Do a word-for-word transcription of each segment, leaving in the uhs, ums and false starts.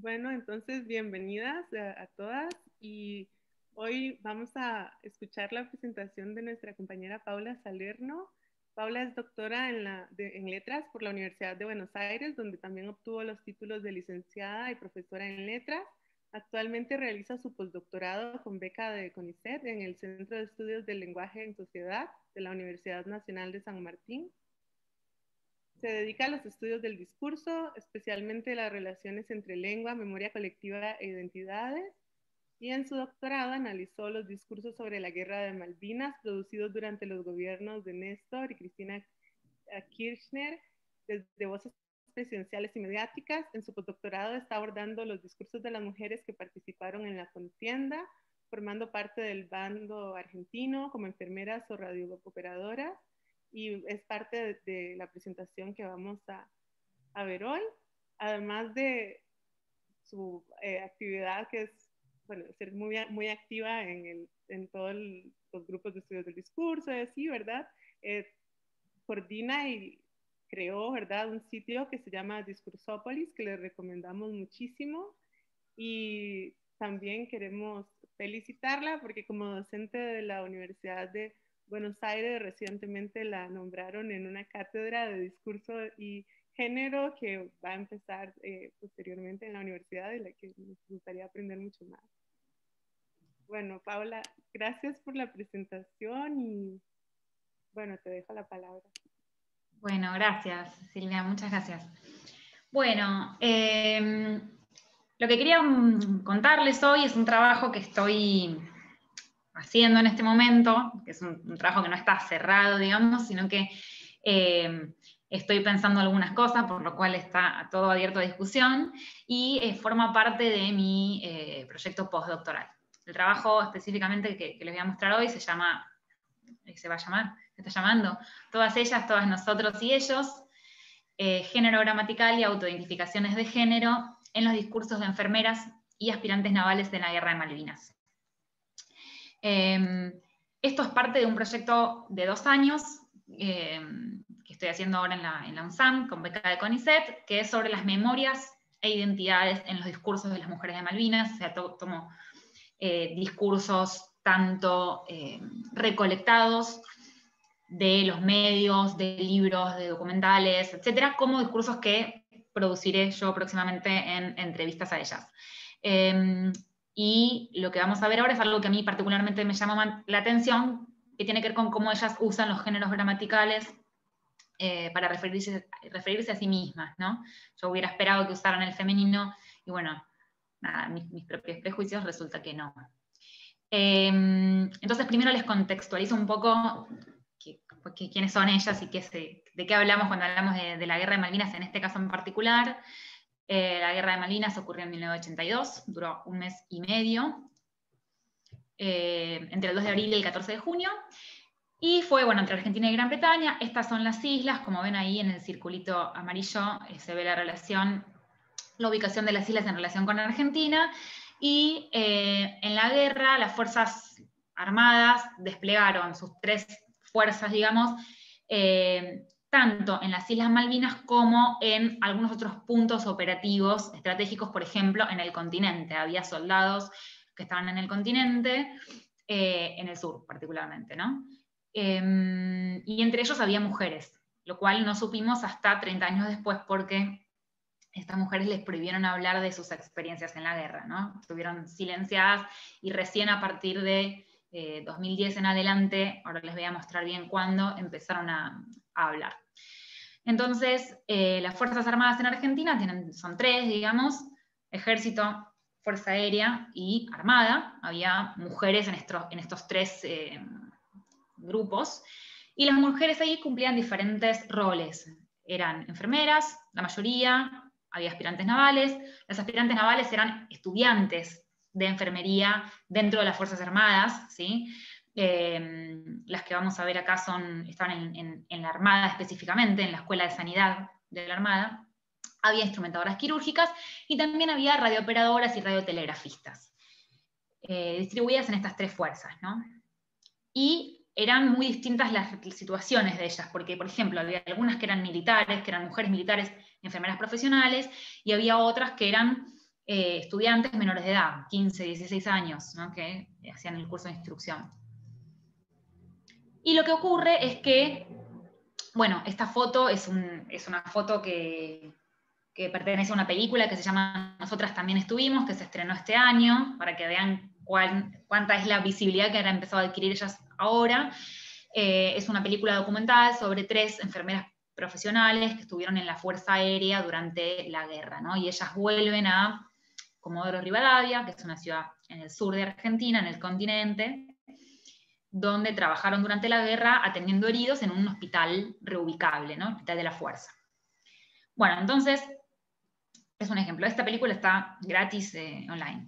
Bueno, entonces bienvenidas a, a todas y hoy vamos a escuchar la presentación de nuestra compañera Paula Salerno. Paula es doctora en, la, de, en letras por la Universidad de Buenos Aires, donde también obtuvo los títulos de licenciada y profesora en letras. Actualmente realiza su postdoctorado con beca de CONICET en el Centro de Estudios del Lenguaje en Sociedad de la Universidad Nacional de San Martín. Se dedica a los estudios del discurso, especialmente las relaciones entre lengua, memoria colectiva e identidades, y en su doctorado analizó los discursos sobre la Guerra de Malvinas producidos durante los gobiernos de Néstor y Cristina Kirchner desde voces presidenciales y mediáticas. En su postdoctorado está abordando los discursos de las mujeres que participaron en la contienda, formando parte del bando argentino como enfermeras o radiooperadoras, y es parte de, de la presentación que vamos a, a ver hoy, además de su eh, actividad que es, bueno, ser muy, muy activa en, el, en todos los grupos de estudios del discurso, y así, ¿verdad? Eh, coordina y creó, ¿verdad?, un sitio que se llama Discursópolis, que les recomendamos muchísimo, y también queremos felicitarla porque como docente de la Universidad de Buenos Aires recientemente la nombraron en una cátedra de discurso y género que va a empezar eh, posteriormente en la universidad, de la que nos gustaría aprender mucho más. Bueno, Paula, gracias por la presentación y bueno, te dejo la palabra. Bueno, gracias, Silvia, muchas gracias. Bueno, eh, lo que quería contarles hoy es un trabajo que estoy haciendo en este momento, que es un, un trabajo que no está cerrado, digamos, sino que eh, estoy pensando algunas cosas, por lo cual está todo abierto a discusión, y eh, forma parte de mi eh, proyecto postdoctoral. El trabajo específicamente que, que les voy a mostrar hoy se llama, se va a llamar, se está llamando Todas ellas, todas nosotros y ellos, eh, género gramatical y autoidentificaciones de género en los discursos de enfermeras y aspirantes navales en la Guerra de Malvinas. Eh, esto es parte de un proyecto de dos años eh, que estoy haciendo ahora en la, en la UNSAM con beca de CONICET, que es sobre las memorias e identidades en los discursos de las mujeres de Malvinas. O sea, to, tomo eh, discursos tanto eh, recolectados de los medios, de libros, de documentales, etcétera, como discursos que produciré yo próximamente en entrevistas a ellas. Eh, y lo que vamos a ver ahora es algo que a mí particularmente me llama la atención, que tiene que ver con cómo ellas usan los géneros gramaticales eh, para referirse, referirse a sí mismas, ¿no? Yo hubiera esperado que usaran el femenino, y bueno, nada, mis, mis propios prejuicios resulta que no. Eh, entonces primero les contextualizo un poco que, que, quiénes son ellas y qué se, de qué hablamos cuando hablamos de, de la Guerra de Malvinas, en este caso en particular. Eh, la Guerra de Malvinas ocurrió en mil novecientos ochenta y dos, duró un mes y medio, eh, entre el dos de abril y el catorce de junio, y fue, bueno, entre Argentina y Gran Bretaña. Estas son las islas, como ven ahí en el circulito amarillo, eh, se ve la relación, la ubicación de las islas en relación con Argentina, y eh, en la guerra las fuerzas armadas desplegaron sus tres fuerzas, digamos, eh, tanto en las Islas Malvinas como en algunos otros puntos operativos estratégicos, por ejemplo, en el continente. Había soldados que estaban en el continente, eh, en el sur particularmente, ¿no? Eh, y entre ellos había mujeres, lo cual no supimos hasta treinta años después, porque estas mujeres les prohibieron hablar de sus experiencias en la guerra, ¿no? Estuvieron silenciadas, y recién a partir de eh, dos mil diez en adelante, ahora les voy a mostrar bien cuándo, empezaron a, a hablar. Entonces, eh, las Fuerzas Armadas en Argentina tienen, son tres, digamos: Ejército, Fuerza Aérea y Armada. Había mujeres en estos, en estos tres eh, grupos, y las mujeres ahí cumplían diferentes roles. Eran enfermeras, la mayoría, había aspirantes navales. Las aspirantes navales eran estudiantes de enfermería dentro de las Fuerzas Armadas, ¿sí? Eh, las que vamos a ver acá son, estaban en, en, en la Armada específicamente, en la Escuela de Sanidad de la Armada. Había instrumentadoras quirúrgicas y también había radiooperadoras y radiotelegrafistas, eh, distribuidas en estas tres fuerzas, ¿no? Y eran muy distintas las situaciones de ellas, porque, por ejemplo, había algunas que eran militares, que eran mujeres militares, enfermeras profesionales, y había otras que eran eh, estudiantes menores de edad, quince, dieciséis años, ¿no? Que hacían el curso de instrucción. Y lo que ocurre es que, bueno, esta foto es, un, es una foto que, que pertenece a una película que se llama Nosotras también estuvimos, que se estrenó este año, para que vean cuál, cuánta es la visibilidad que han empezado a adquirir ellas ahora. Eh, es una película documental sobre tres enfermeras profesionales que estuvieron en la Fuerza Aérea durante la guerra, ¿no? Y ellas vuelven a Comodoro Rivadavia, que es una ciudad en el sur de Argentina, en el continente, donde trabajaron durante la guerra atendiendo heridos en un hospital reubicable, ¿no? Hospital de la Fuerza. Bueno, entonces, es un ejemplo. Esta película está gratis eh, online.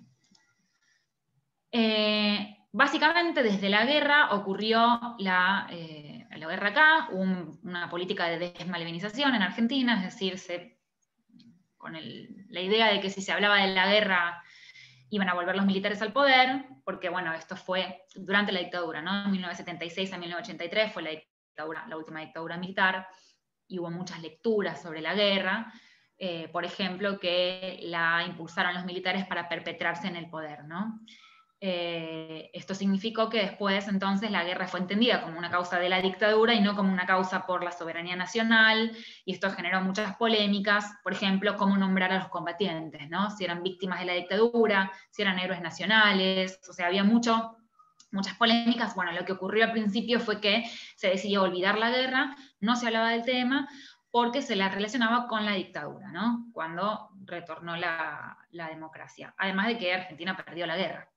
Eh, básicamente, desde la guerra ocurrió la, eh, la guerra acá, un, una política de desmalvinización en Argentina, es decir, se, con el, la idea de que si se hablaba de la guerra iban a volver los militares al poder, porque bueno, esto fue durante la dictadura, ¿no? De mil novecientos setenta y seis a mil novecientos ochenta y tres fue la, dictadura, la última dictadura militar, y hubo muchas lecturas sobre la guerra, eh, por ejemplo, que la impulsaron los militares para perpetrarse en el poder, ¿no? Eh, esto significó que después entonces la guerra fue entendida como una causa de la dictadura y no como una causa por la soberanía nacional, y esto generó muchas polémicas, por ejemplo, cómo nombrar a los combatientes, ¿no? Si eran víctimas de la dictadura, si eran héroes nacionales, o sea, había mucho, muchas polémicas. Bueno, lo que ocurrió al principio fue que se decidió olvidar la guerra, no se hablaba del tema, porque se la relacionaba con la dictadura, ¿no? Cuando retornó la, la democracia, además de que Argentina perdió la guerra.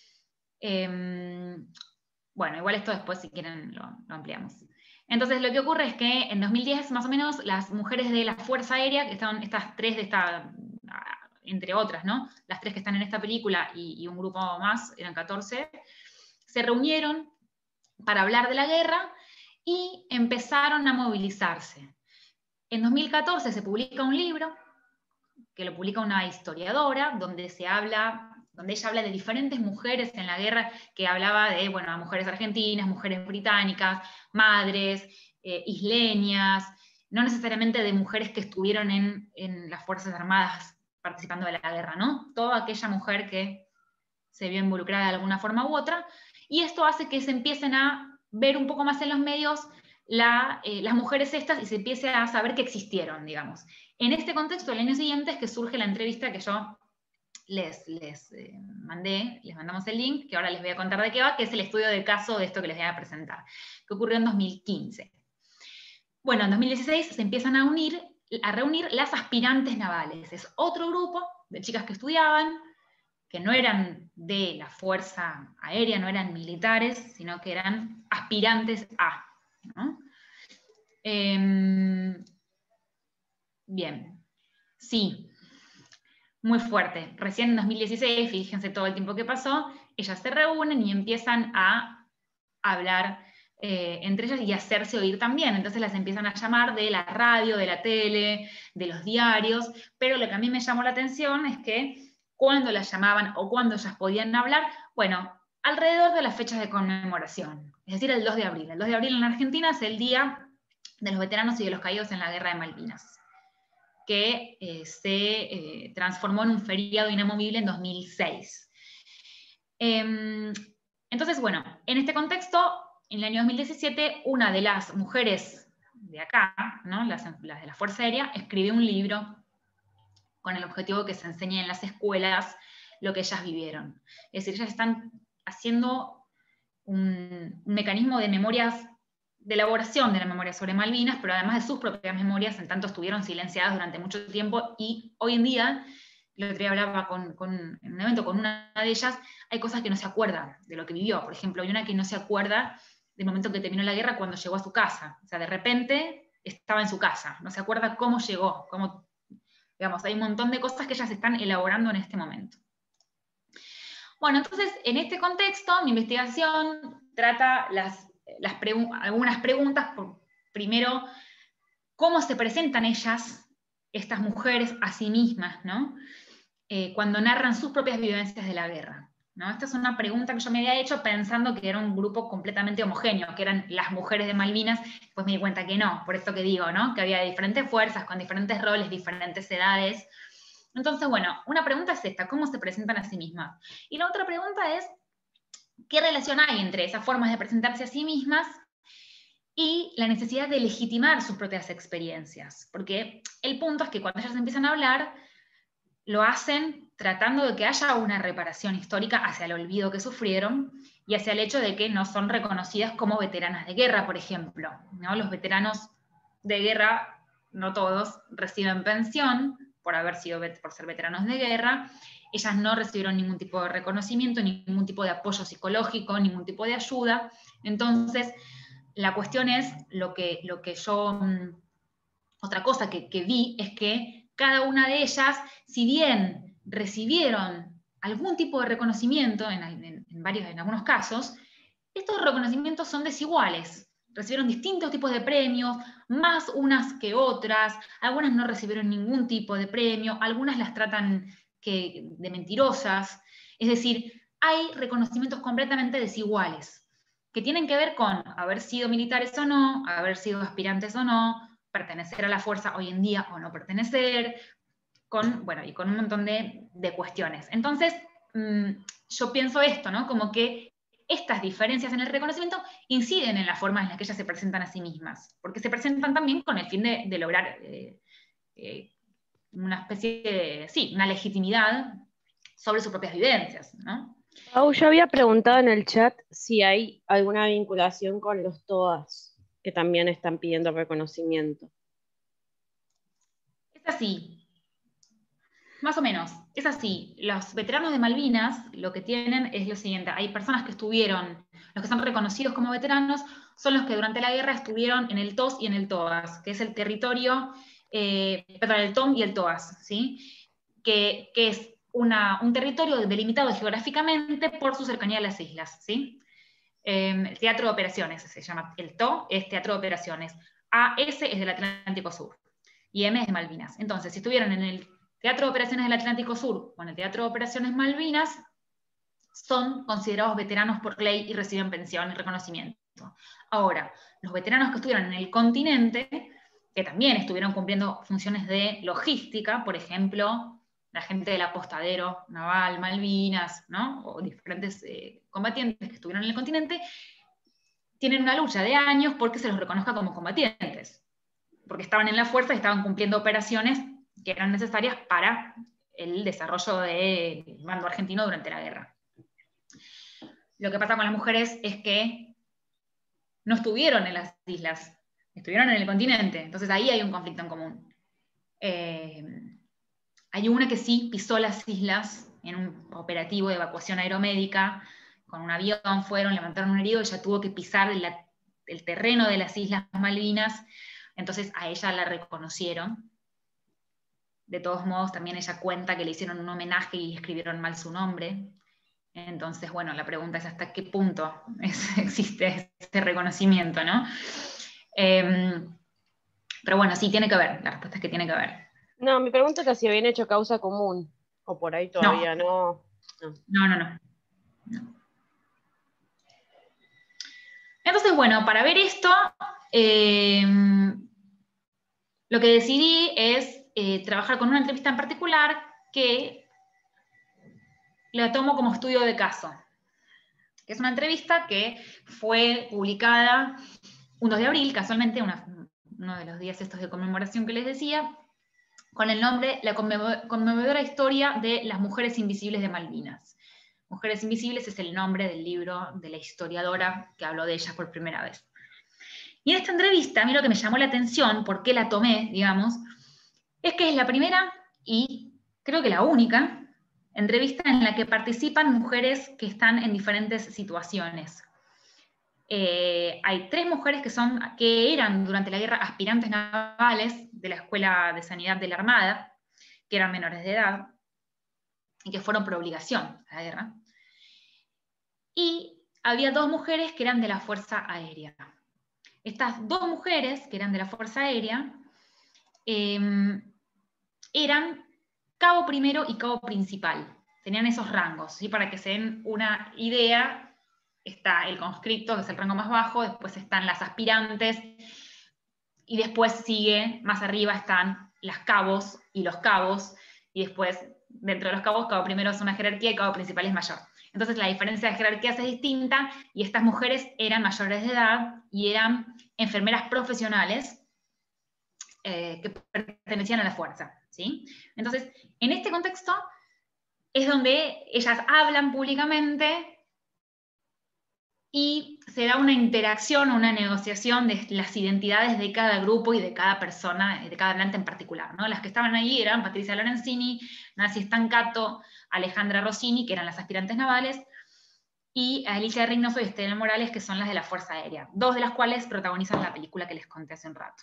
Eh, bueno, igual esto después, si quieren, lo, lo ampliamos. Entonces, lo que ocurre es que en dos mil diez, más o menos, las mujeres de la Fuerza Aérea, que estaban estas tres de esta, entre otras, ¿no? Las tres que están en esta película y, y un grupo más, eran catorce, se reunieron para hablar de la guerra y empezaron a movilizarse. En dos mil catorce se publica un libro, que lo publica una historiadora, donde se habla... donde ella habla de diferentes mujeres en la guerra, que hablaba de, bueno, mujeres argentinas, mujeres británicas, madres, eh, isleñas, no necesariamente de mujeres que estuvieron en, en las Fuerzas Armadas participando de la guerra, ¿no? Toda aquella mujer que se vio involucrada de alguna forma u otra, y esto hace que se empiecen a ver un poco más en los medios la, eh, las mujeres estas y se empiece a saber que existieron, digamos. En este contexto, el año siguiente es que surge la entrevista que yo les, les eh, mandé, les mandamos el link, que ahora les voy a contar de qué va, que es el estudio de caso de esto que les voy a presentar, que ocurrió en dos mil quince. Bueno, en dos mil dieciséis se empiezan a unir, a reunir las aspirantes navales. Es otro grupo de chicas que estudiaban, que no eran de la Fuerza Aérea, no eran militares, sino que eran aspirantes a, ¿no? Eh, bien, sí. Muy fuerte. Recién en dos mil dieciséis, fíjense todo el tiempo que pasó, ellas se reúnen y empiezan a hablar eh, entre ellas y a hacerse oír también. Entonces las empiezan a llamar de la radio, de la tele, de los diarios, pero lo que a mí me llamó la atención es que cuando las llamaban o cuando ellas podían hablar, bueno, alrededor de las fechas de conmemoración, es decir, el dos de abril. El dos de abril en Argentina es el Día de los Veteranos y de los Caídos en la Guerra de Malvinas, que eh, se eh, transformó en un feriado inamovible en dos mil seis. Eh, entonces, bueno, en este contexto, en el año dos mil diecisiete, una de las mujeres de acá, ¿no? las, las de la Fuerza Aérea, escribió un libro con el objetivo de que se enseñe en las escuelas lo que ellas vivieron. Es decir, ellas están haciendo un, un mecanismo de memorias, de elaboración de la memoria sobre Malvinas, pero además de sus propias memorias, en tanto estuvieron silenciadas durante mucho tiempo, y hoy en día, el otro día hablaba con, con, en un evento con una de ellas, hay cosas que no se acuerdan de lo que vivió. Por ejemplo, hay una que no se acuerda del momento en que terminó la guerra cuando llegó a su casa. O sea, de repente estaba en su casa, no se acuerda cómo llegó, cómo, digamos, hay un montón de cosas que ellas están elaborando en este momento. Bueno, entonces, en este contexto, mi investigación trata las Las pregu algunas preguntas. Por, primero, ¿cómo se presentan ellas, estas mujeres, a sí mismas, ¿no? eh, cuando narran sus propias vivencias de la guerra, ¿no? Esta es una pregunta que yo me había hecho pensando que era un grupo completamente homogéneo, que eran las mujeres de Malvinas, pues me di cuenta que no, por esto que digo, ¿no? Que había diferentes fuerzas, con diferentes roles, diferentes edades, Entonces, bueno, una pregunta es esta, ¿cómo se presentan a sí mismas? Y la otra pregunta es, ¿qué relación hay entre esas formas de presentarse a sí mismas y la necesidad de legitimar sus propias experiencias? Porque el punto es que cuando ellas empiezan a hablar, lo hacen tratando de que haya una reparación histórica hacia el olvido que sufrieron y hacia el hecho de que no son reconocidas como veteranas de guerra, por ejemplo, ¿no? Los veteranos de guerra, no todos, reciben pensión por, haber sido, por ser veteranos de guerra. Ellas no recibieron ningún tipo de reconocimiento, ningún tipo de apoyo psicológico, ningún tipo de ayuda. Entonces, la cuestión es, lo que, lo que yo, otra cosa que, que vi es que cada una de ellas, si bien recibieron algún tipo de reconocimiento, en, en, en, varios, en algunos casos, estos reconocimientos son desiguales. Recibieron distintos tipos de premios, más unas que otras, algunas no recibieron ningún tipo de premio, algunas las tratan que, de mentirosas. Es decir, hay reconocimientos completamente desiguales, que tienen que ver con haber sido militares o no, haber sido aspirantes o no, pertenecer a la fuerza hoy en día o no pertenecer, con, bueno, y con un montón de, de cuestiones. Entonces, mmm, yo pienso esto, ¿no? Como que estas diferencias en el reconocimiento inciden en la forma en la que ellas se presentan a sí mismas, porque se presentan también con el fin de, de lograr eh, eh, una especie de, sí, una legitimidad sobre sus propias vivencias, ¿no? Pau, yo había preguntado en el chat si hay alguna vinculación con los TOAS, que también están pidiendo reconocimiento. Es así. Más o menos, es así. Los veteranos de Malvinas lo que tienen es lo siguiente, hay personas que estuvieron, los que son reconocidos como veteranos, son los que durante la guerra estuvieron en el T O S y en el TOAS, que es el territorio, eh, perdón, el T O M y el TOAS, ¿sí? Que, que es una, un territorio delimitado geográficamente por su cercanía a las islas, ¿sí? Eh, el Teatro de Operaciones se llama, el T O es Teatro de Operaciones, A S es del Atlántico Sur, y M es de Malvinas. Entonces, si estuvieron en el Teatro de Operaciones del Atlántico Sur o en el Teatro de Operaciones Malvinas, son considerados veteranos por ley y reciben pensión y reconocimiento. Ahora, los veteranos que estuvieron en el continente, que también estuvieron cumpliendo funciones de logística, por ejemplo, la gente del apostadero naval, Malvinas, ¿no? O diferentes eh, combatientes que estuvieron en el continente, tienen una lucha de años porque se los reconozca como combatientes, porque estaban en la fuerza y estaban cumpliendo operaciones que eran necesarias para el desarrollo del bando argentino durante la guerra. Lo que pasa con las mujeres es que no estuvieron en las islas, estuvieron en el continente, entonces ahí hay un conflicto en común. Eh, hay una que sí pisó las islas en un operativo de evacuación aeromédica, con un avión fueron, levantaron un herido, ella tuvo que pisar la, el terreno de las Islas Malvinas, entonces a ella la reconocieron. De todos modos, también ella cuenta que le hicieron un homenaje y escribieron mal su nombre. Entonces, bueno, la pregunta es hasta qué punto es, existe este reconocimiento, ¿no? Eh, pero bueno, sí, tiene que ver. La respuesta es que tiene que ver. No, mi pregunta era si habían hecho causa común, o por ahí todavía no. No, no, no. no. no. Entonces, bueno, para ver esto, eh, lo que decidí es eh, trabajar con una entrevista en particular que la tomo como estudio de caso. Que es una entrevista que fue publicada un dos de abril, casualmente, una, uno de los días estos de conmemoración que les decía, con el nombre La conmovedora historia de las mujeres invisibles de Malvinas. Mujeres Invisibles es el nombre del libro de la historiadora que habló de ellas por primera vez. Y en esta entrevista, a mí lo que me llamó la atención, por qué la tomé, digamos, es que es la primera y creo que la única entrevista en la que participan mujeres que están en diferentes situaciones. Eh, hay tres mujeres que, son, que eran durante la guerra aspirantes navales de la Escuela de Sanidad de la Armada, que eran menores de edad, y que fueron por obligación a la guerra. Y había dos mujeres que eran de la Fuerza Aérea. Estas dos mujeres, que eran de la Fuerza Aérea, eh, eran cabo primero y cabo principal. Tenían esos rangos, ¿sí? Para que se den una idea, está el conscripto, que es el rango más bajo, después están las aspirantes, y después sigue, más arriba están las cabos y los cabos, y después, dentro de los cabos, cabo primero es una jerarquía y cabo principal es mayor. Entonces la diferencia de jerarquías es distinta, y estas mujeres eran mayores de edad y eran enfermeras profesionales eh, que pertenecían a la fuerza, ¿sí? Entonces, en este contexto es donde ellas hablan públicamente y se da una interacción, una negociación de las identidades de cada grupo y de cada persona, de cada hablante en particular, ¿no? Las que estaban ahí eran Patricia Lorenzini, Nancy Stancato, Alejandra Rossini, que eran las aspirantes navales, y Alicia Reynoso y Estela Morales, que son las de la Fuerza Aérea, dos de las cuales protagonizan la película que les conté hace un rato.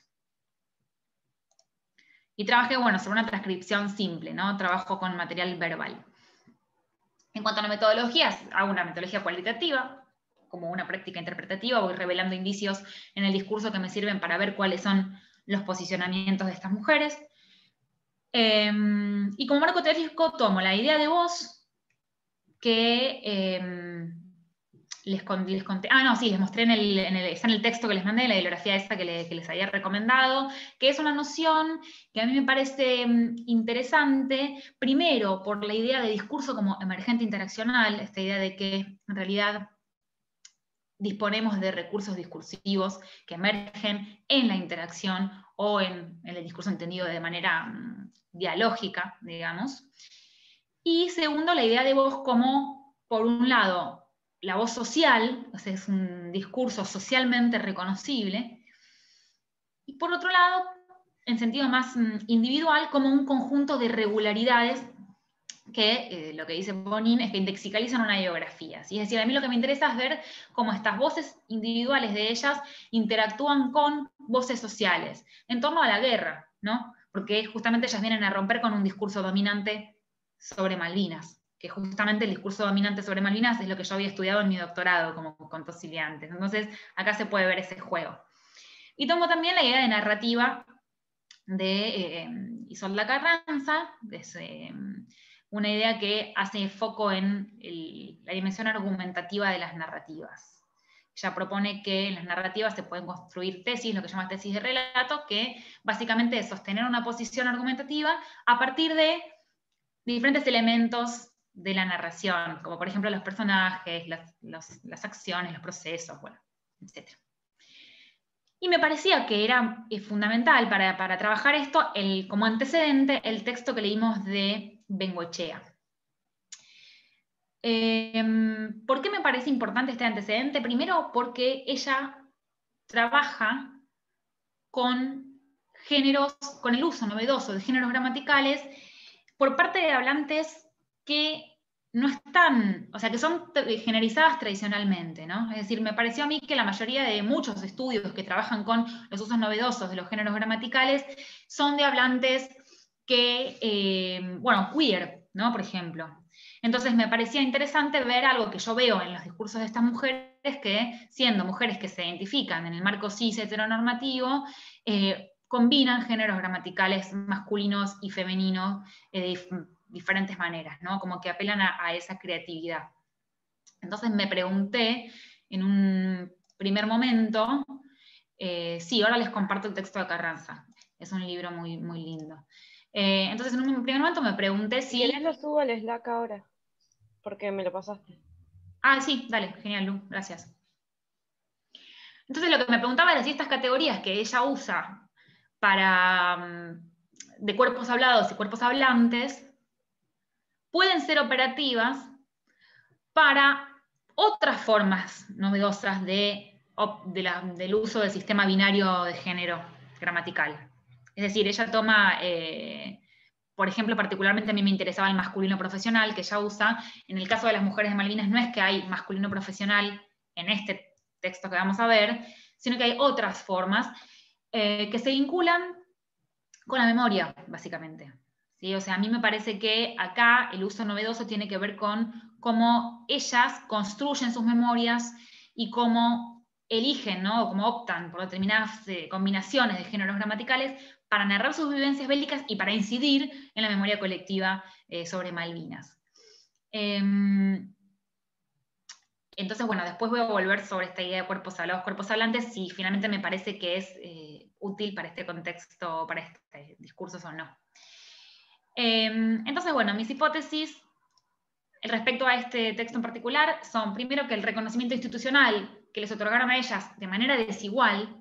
Y trabajé, bueno, sobre una transcripción simple, ¿no? Trabajo con material verbal. En cuanto a la metodología, hago una metodología cualitativa, como una práctica interpretativa, voy revelando indicios en el discurso que me sirven para ver cuáles son los posicionamientos de estas mujeres. Eh, y como marco teórico tomo la idea de voz que eh, les, les conté, ah no, sí, les mostré en el, en el, está en el texto que les mandé, la bibliografía esta que, le, que les había recomendado, que es una noción que a mí me parece interesante, primero por la idea de discurso como emergente interaccional, esta idea de que en realidad disponemos de recursos discursivos que emergen en la interacción o en, en el discurso entendido de manera um, dialógica, digamos. Y segundo, la idea de voz como, por un lado, la voz social, o sea, es un discurso socialmente reconocible, y por otro lado, en sentido más um, individual, como un conjunto de regularidades que eh, lo que dice Bonin es que indexicalizan una biografía, ¿sí? Es decir, a mí lo que me interesa es ver cómo estas voces individuales de ellas interactúan con voces sociales en torno a la guerra, ¿no? Porque justamente ellas vienen a romper con un discurso dominante sobre Malvinas, que justamente el discurso dominante sobre Malvinas es lo que yo había estudiado en mi doctorado, como contó Silvia antes. Entonces, acá se puede ver ese juego. Y tomo también la idea de narrativa de eh, Isolda Carranza, de ese, una idea que hace foco en el, la dimensión argumentativa de las narrativas. Ella propone que en las narrativas se pueden construir tesis, lo que llama tesis de relato, que básicamente es sostener una posición argumentativa a partir de diferentes elementos de la narración, como por ejemplo los personajes, las, los, las acciones, los procesos, bueno, etcétera. Y me parecía que era eh, fundamental para, para trabajar esto, el, como antecedente, el texto que leímos de Bengoechea. Eh, ¿Por qué me parece importante este antecedente? Primero, porque ella trabaja con géneros, con el uso novedoso de géneros gramaticales por parte de hablantes que no están, o sea, que son generalizadas tradicionalmente, ¿no? Es decir, me pareció a mí que la mayoría de muchos estudios que trabajan con los usos novedosos de los géneros gramaticales son de hablantes que, eh, bueno, queer, ¿no? Por ejemplo. Entonces me parecía interesante ver algo que yo veo en los discursos de estas mujeres, que siendo mujeres que se identifican en el marco cis heteronormativo, eh, combinan géneros gramaticales masculinos y femeninos eh, de diferentes maneras, ¿no? Como que apelan a, a esa creatividad. Entonces me pregunté en un primer momento, eh, sí, ahora les comparto el texto de Carranza, es un libro muy, muy lindo. Eh, entonces en un primer momento me pregunté si... ¿Querés lo subo al Slack ahora? Porque me lo pasaste. Ah, sí, dale, genial, Lu, gracias. Entonces lo que me preguntaba era si estas categorías que ella usa para, de cuerpos hablados y cuerpos hablantes pueden ser operativas para otras formas novedosas de, de la, del uso del sistema binario de género gramatical. Es decir, ella toma, eh, por ejemplo, particularmente a mí me interesaba el masculino profesional que ella usa. En el caso de las mujeres de Malvinas no es que hay masculino profesional en este texto que vamos a ver, sino que hay otras formas eh, que se vinculan con la memoria, básicamente. ¿Sí? O sea, a mí me parece que acá el uso novedoso tiene que ver con cómo ellas construyen sus memorias y cómo eligen, ¿no? O cómo optan por determinadas eh, combinaciones de géneros gramaticales para narrar sus vivencias bélicas y para incidir en la memoria colectiva eh, sobre Malvinas. Eh, entonces, bueno, después voy a volver sobre esta idea de cuerpos hablados, cuerpos hablantes, si finalmente me parece que es eh, útil para este contexto, para este discurso o no. Eh, entonces, bueno, mis hipótesis respecto a este texto en particular son, primero, que el reconocimiento institucional que les otorgaron a ellas de manera desigual,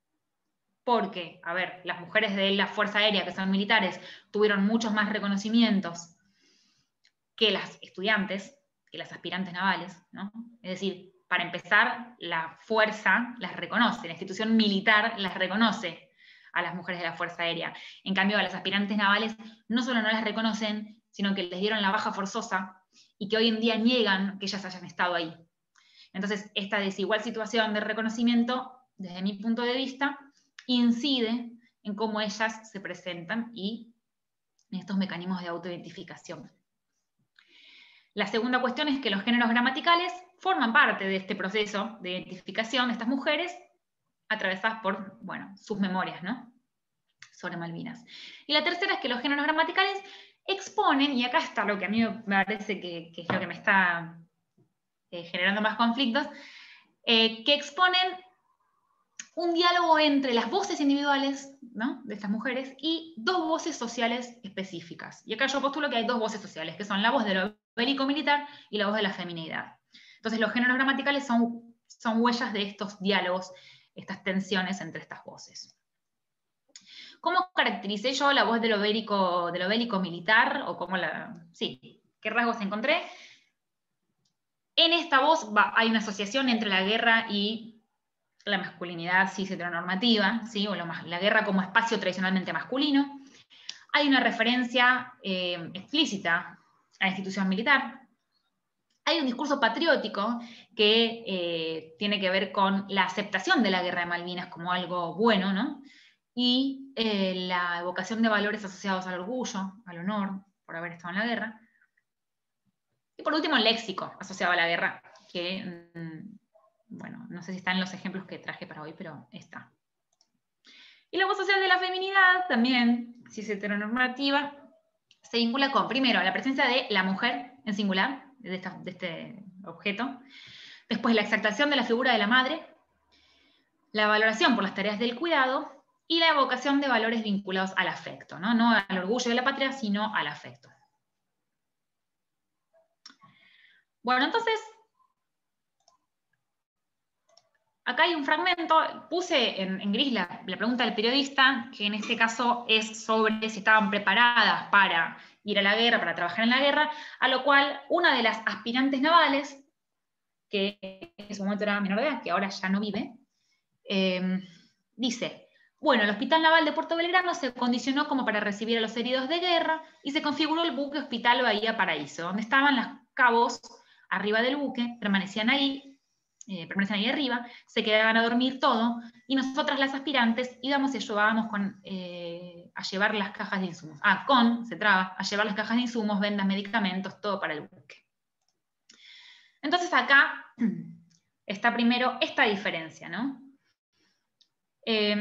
porque, a ver, las mujeres de la Fuerza Aérea, que son militares, tuvieron muchos más reconocimientos que las estudiantes, que las aspirantes navales, ¿no? Es decir, para empezar, la fuerza las reconoce, la institución militar las reconoce a las mujeres de la Fuerza Aérea. En cambio, a las aspirantes navales no solo no las reconocen, sino que les dieron la baja forzosa y que hoy en día niegan que ellas hayan estado ahí. Entonces, esta desigual situación de reconocimiento, desde mi punto de vista, incide en cómo ellas se presentan y en estos mecanismos de autoidentificación. La segunda cuestión es que los géneros gramaticales forman parte de este proceso de identificación de estas mujeres atravesadas por, bueno, sus memorias, ¿no?, sobre Malvinas. Y la tercera es que los géneros gramaticales exponen, y acá está lo que a mí me parece que, que es lo que me está eh, generando más conflictos, eh, que exponen un diálogo entre las voces individuales, ¿no?, de estas mujeres y dos voces sociales específicas. Y acá yo postulo que hay dos voces sociales, que son la voz de lo bélico-militar y la voz de la feminidad. Entonces los géneros gramaticales son, son huellas de estos diálogos, estas tensiones entre estas voces. ¿Cómo caractericé yo la voz de lo bélico, de lo bélico-militar? O cómo la, sí, ¿qué rasgos encontré? En esta voz va, hay una asociación entre la guerra y la masculinidad cis heteronormativa, ¿sí? O lo más, la guerra como espacio tradicionalmente masculino. Hay una referencia eh, explícita a la institución militar. Hay un discurso patriótico que eh, tiene que ver con la aceptación de la guerra de Malvinas como algo bueno, ¿no? Y eh, la evocación de valores asociados al orgullo, al honor, por haber estado en la guerra. Y por último, el léxico asociado a la guerra, que, mmm, bueno, no sé si están los ejemplos que traje para hoy, pero está. Y la voz social de la feminidad, también, si es heteronormativa, se vincula con, primero, la presencia de la mujer en singular, de, esta, de este objeto. Después, la exaltación de la figura de la madre, la valoración por las tareas del cuidado y la evocación de valores vinculados al afecto, ¿no? No al orgullo de la patria, sino al afecto. Bueno, entonces, acá hay un fragmento, puse en, en gris la, la pregunta del periodista, que en este caso es sobre si estaban preparadas para ir a la guerra, para trabajar en la guerra, a lo cual una de las aspirantes navales, que en su momento era menor de edad, que ahora ya no vive, eh, dice: bueno, el Hospital Naval de Puerto Belgrano se condicionó como para recibir a los heridos de guerra y se configuró el buque Hospital Bahía Paraíso, donde estaban los cabos arriba del buque, permanecían ahí, eh, permanecían ahí arriba, se quedaban a dormir todo, y nosotras las aspirantes íbamos y ayudábamos con, eh, a llevar las cajas de insumos. Ah, con, se traba, a llevar las cajas de insumos, vendas, medicamentos, todo para el buque. Entonces acá está primero esta diferencia, ¿no? Eh,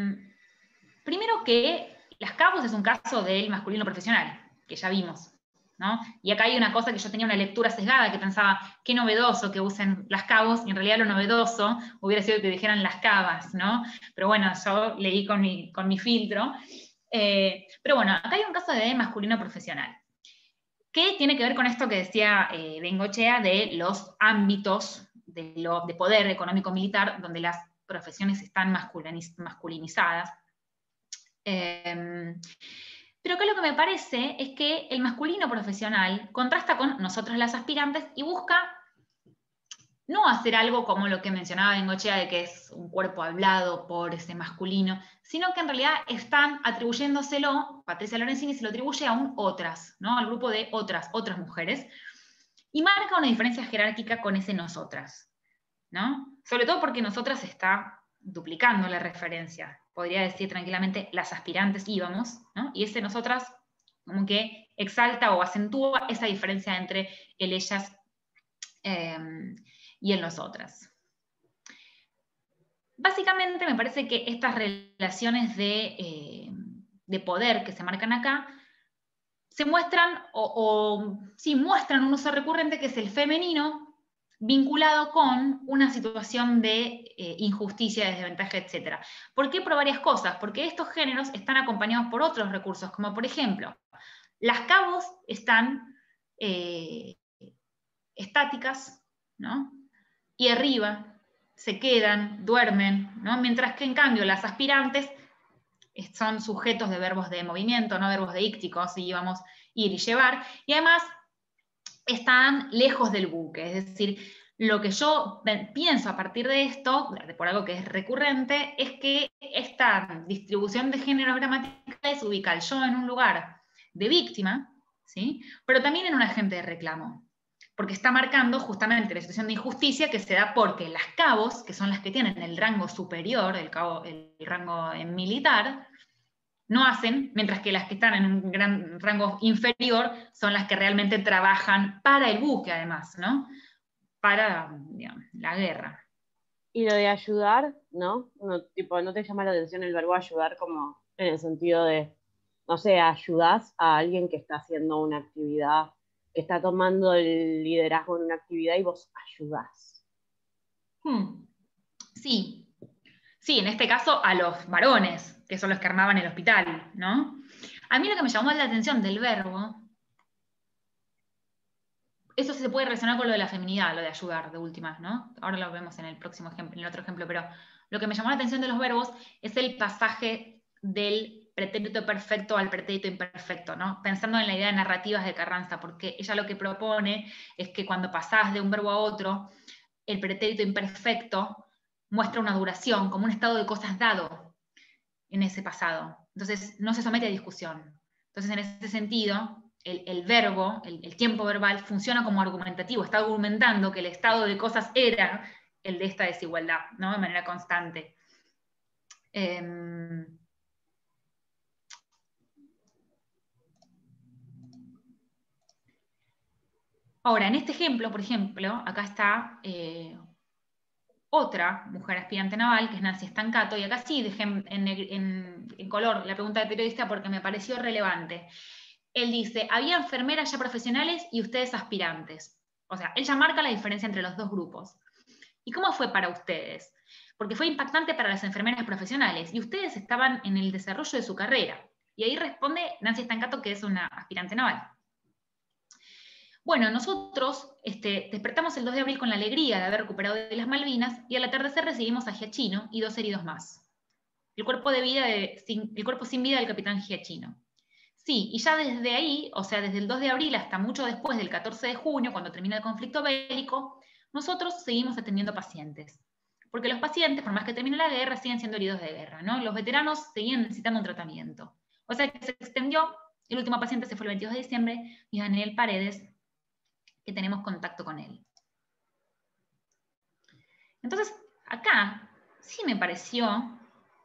primero que las cabos es un caso del masculino profesional, que ya vimos, ¿no? Y acá hay una cosa que yo tenía una lectura sesgada, que pensaba, qué novedoso que usen las cabos, y en realidad lo novedoso hubiera sido que dijeran las cabas, ¿no? Pero bueno, yo leí con mi, con mi filtro. Eh, pero bueno, acá hay un caso de masculino profesional, que tiene que ver con esto que decía eh, Bengoechea de los ámbitos de, lo, de poder económico-militar, donde las profesiones están masculiniz, masculinizadas. Eh, pero acá lo que me parece es que el masculino profesional contrasta con nosotras las aspirantes y busca no hacer algo como lo que mencionaba Bengoechea, de que es un cuerpo hablado por ese masculino, sino que en realidad están atribuyéndoselo, Patricia Lorenzini se lo atribuye a un otras, ¿no? Al grupo de otras, otras mujeres, y marca una diferencia jerárquica con ese nosotras, ¿no? Sobre todo porque nosotras está duplicando la referencia, podría decir tranquilamente las aspirantes íbamos, ¿no? Y ese nosotras como que exalta o acentúa esa diferencia entre el ellas eh, y el nosotras. Básicamente me parece que estas relaciones de, eh, de poder que se marcan acá se muestran, o, o sí, muestran un uso recurrente que es el femenino vinculado con una situación de eh, injusticia, de desventaja, etcétera. ¿Por qué? Por varias cosas, porque estos géneros están acompañados por otros recursos, como por ejemplo, Las cabos están eh, estáticas, ¿no? Y arriba se quedan, duermen, ¿no? Mientras que en cambio las aspirantes son sujetos de verbos de movimiento, no verbos deícticos, y vamos ir y llevar, y además están lejos del buque, es decir, lo que yo pienso a partir de esto, por algo que es recurrente, es que esta distribución de géneros gramaticales ubica al yo en un lugar de víctima, ¿sí? Pero también en un agente de reclamo, porque está marcando justamente la situación de injusticia que se da porque las cabos, que son las que tienen el rango superior, el, cabo, el rango militar, no hacen, mientras que las que están en un gran rango inferior son las que realmente trabajan para el buque, además, ¿no? Para, digamos, la guerra. Y lo de ayudar, ¿no? No, tipo, ¿no te llama la atención el verbo ayudar como en el sentido de, no sé, ayudás a alguien que está haciendo una actividad, que está tomando el liderazgo en una actividad y vos ayudás? Hmm. Sí. Sí, en este caso a los varones, que son los que armaban el hospital, ¿no? A mí lo que me llamó la atención del verbo, eso se puede relacionar con lo de la feminidad, lo de ayudar, de últimas, ¿no? Ahora lo vemos en el próximo ejemplo, en el otro ejemplo, pero lo que me llamó la atención de los verbos es el pasaje del pretérito perfecto al pretérito imperfecto, ¿no? Pensando en la idea de narrativas de Carranza, porque ella lo que propone es que cuando pasás de un verbo a otro, el pretérito imperfecto muestra una duración, como un estado de cosas dado en ese pasado. Entonces, no se somete a discusión. Entonces, en ese sentido, el, el verbo, el, el tiempo verbal, funciona como argumentativo, está argumentando que el estado de cosas era el de esta desigualdad, ¿no? De manera constante. Eh, Ahora, en este ejemplo, por ejemplo, acá está eh, otra mujer aspirante naval, que es Nancy Stancato, y acá sí dejé en, en, en color la pregunta del periodista porque me pareció relevante. Él dice, había enfermeras ya profesionales y ustedes aspirantes. O sea, él ya marca la diferencia entre los dos grupos. ¿Y cómo fue para ustedes? Porque fue impactante para las enfermeras profesionales y ustedes estaban en el desarrollo de su carrera. Y ahí responde Nancy Stancato, que es una aspirante naval. Bueno, nosotros este, despertamos el dos de abril con la alegría de haber recuperado de las Malvinas y al atardecer recibimos a Giachino y dos heridos más. El cuerpo, de vida de, sin, el cuerpo sin vida del capitán Giachino. Sí, y ya desde ahí, o sea, desde el dos de abril hasta mucho después del catorce de junio, cuando termina el conflicto bélico, nosotros seguimos atendiendo pacientes. Porque los pacientes, por más que termine la guerra, siguen siendo heridos de guerra, ¿no? Los veteranos seguían necesitando un tratamiento. O sea, que se extendió, el último paciente se fue el veintidós de diciembre, y Daniel Paredes, que tenemos contacto con él. Entonces, acá sí me pareció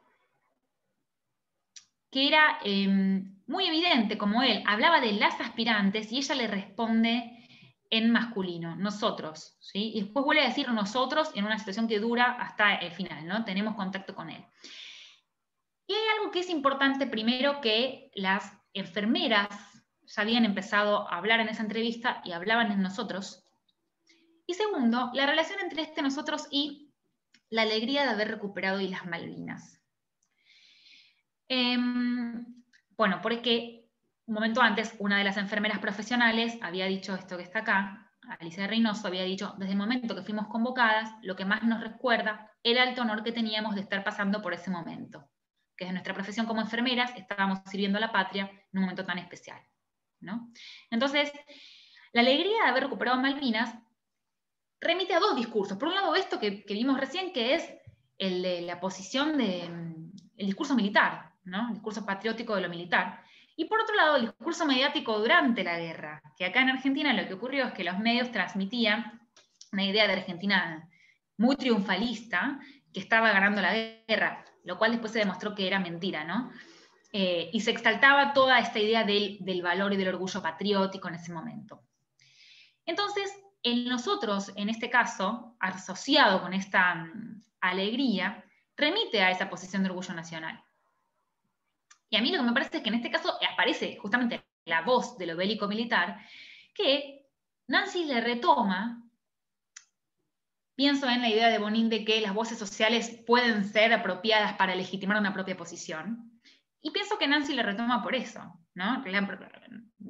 que era eh, muy evidente como él hablaba de las aspirantes y ella le responde en masculino, nosotros, ¿sí? Y después vuelve a decir nosotros en una situación que dura hasta el final, ¿no? Tenemos contacto con él. Y hay algo que es importante, primero, que las enfermeras ya habían empezado a hablar en esa entrevista y hablaban en nosotros. Y segundo, la relación entre este nosotros y la alegría de haber recuperado Islas Malvinas. Eh, bueno, porque un momento antes, una de las enfermeras profesionales había dicho esto que está acá, Alicia Reynoso había dicho, desde el momento que fuimos convocadas, lo que más nos recuerda el alto honor que teníamos de estar pasando por ese momento, que desde nuestra profesión como enfermeras estábamos sirviendo a la patria en un momento tan especial, ¿no? Entonces, la alegría de haber recuperado Malvinas remite a dos discursos. Por un lado, esto que, que vimos recién, que es el de la posición del de, discurso militar, ¿no? El discurso patriótico de lo militar. Y por otro lado, el discurso mediático durante la guerra, que acá en Argentina lo que ocurrió es que los medios transmitían una idea de Argentina muy triunfalista, que estaba ganando la guerra, lo cual después se demostró que era mentira, ¿no? Eh, y se exaltaba toda esta idea del, del valor y del orgullo patriótico en ese momento. Entonces, en nosotros, en este caso, asociado con esta um, alegría, remite a esa posición de orgullo nacional. Y a mí lo que me parece es que en este caso aparece justamente la voz de lo bélico militar, que Nancy le retoma, pienso en la idea de Bonin de que las voces sociales pueden ser apropiadas para legitimar una propia posición, y pienso que Nancy le retoma por eso, ¿no?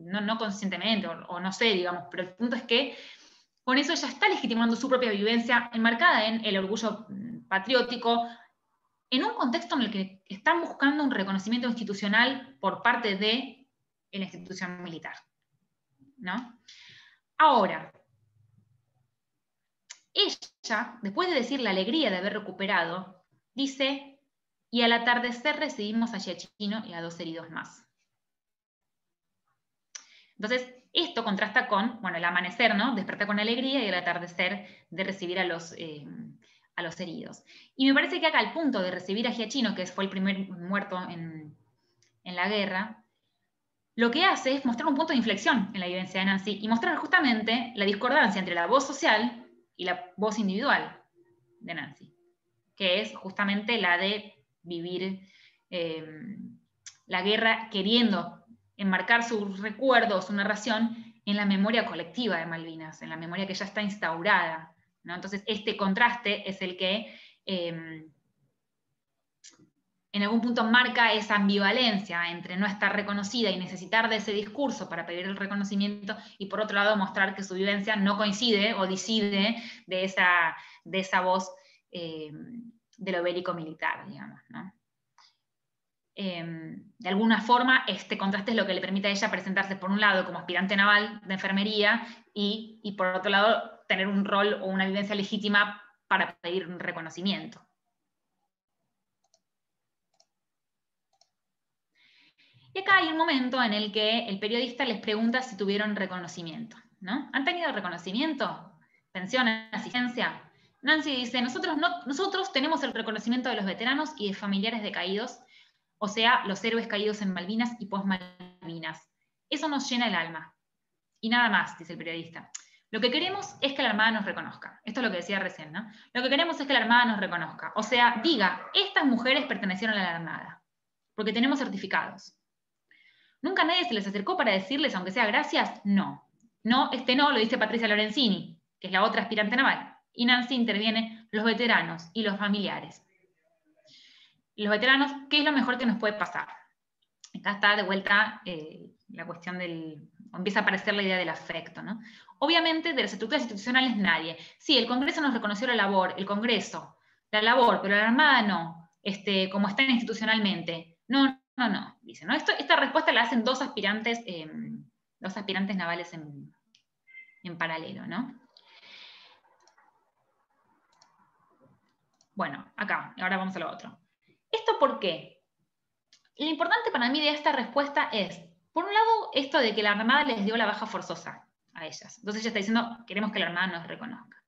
no, no conscientemente, o, o no sé, digamos, pero el punto es que con eso ella está legitimando su propia vivencia, enmarcada en el orgullo patriótico, en un contexto en el que están buscando un reconocimiento institucional por parte de la institución militar, ¿no? Ahora, ella, después de decir la alegría de haber recuperado, dice, y al atardecer recibimos a Giachino y a dos heridos más. Entonces, esto contrasta con, bueno, el amanecer, ¿no? Despertar con alegría, y el atardecer de recibir a los, eh, a los heridos. Y me parece que acá el punto de recibir a Giachino, que fue el primer muerto en, en la guerra, lo que hace es mostrar un punto de inflexión en la vivencia de Nancy y mostrar justamente la discordancia entre la voz social y la voz individual de Nancy, que es justamente la de vivir eh, la guerra queriendo enmarcar sus recuerdos, su narración, en la memoria colectiva de Malvinas, en la memoria que ya está instaurada, ¿no? Entonces, este contraste es el que eh, en algún punto marca esa ambivalencia entre no estar reconocida y necesitar de ese discurso para pedir el reconocimiento, y por otro lado mostrar que su vivencia no coincide o diside de esa, de esa voz eh, de lo bélico-militar, digamos, ¿no? Eh, de alguna forma, este contraste es lo que le permite a ella presentarse, por un lado, como aspirante naval de enfermería, y, y por otro lado, tener un rol o una vivencia legítima para pedir un reconocimiento. Y acá hay un momento en el que el periodista les pregunta si tuvieron reconocimiento, ¿no? ¿Han tenido reconocimiento? ¿Pensión, asistencia? Nancy dice, nosotros, no, nosotros tenemos el reconocimiento de los veteranos y de familiares de caídos, o sea, los héroes caídos en Malvinas y post-Malvinas. Eso nos llena el alma. Y nada más, dice el periodista. Lo que queremos es que la Armada nos reconozca. Esto es lo que decía recién, ¿no? Lo que queremos es que la Armada nos reconozca. O sea, diga, estas mujeres pertenecieron a la Armada, porque tenemos certificados. ¿Nunca nadie se les acercó para decirles, aunque sea gracias? No. No, este no lo dice Patricia Lorenzini, que es la otra aspirante naval. Y Nancy interviene, los veteranos y los familiares. Los veteranos, ¿qué es lo mejor que nos puede pasar? Acá está de vuelta eh, la cuestión del... empieza a aparecer la idea del afecto, ¿no? Obviamente, de las estructuras institucionales nadie. Sí, el Congreso nos reconoció la labor, el Congreso, la labor, pero la Armada no, este, como está institucionalmente. No, no, no, dice, ¿no? Esto, esta respuesta la hacen dos aspirantes, eh, dos aspirantes navales en, en paralelo, ¿no? Bueno, acá, ahora vamos a lo otro. ¿Esto por qué? Lo importante para mí de esta respuesta es, por un lado, esto de que la Armada les dio la baja forzosa a ellas. Entonces ella está diciendo, queremos que la Armada nos reconozca.